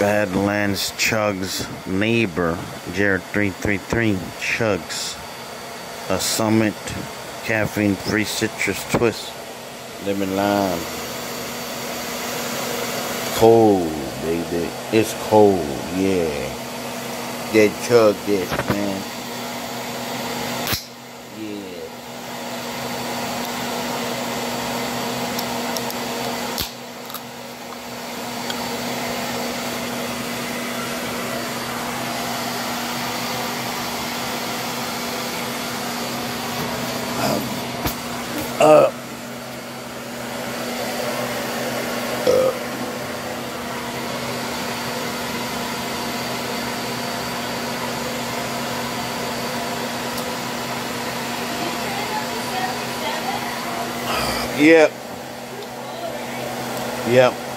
Badlands Chugs neighbor, Jared 333 Chugs. A Summit caffeine free citrus twist. Lemon lime. Cold, baby. It's cold, yeah. That chug this, man. Yeah. Yep. Yep.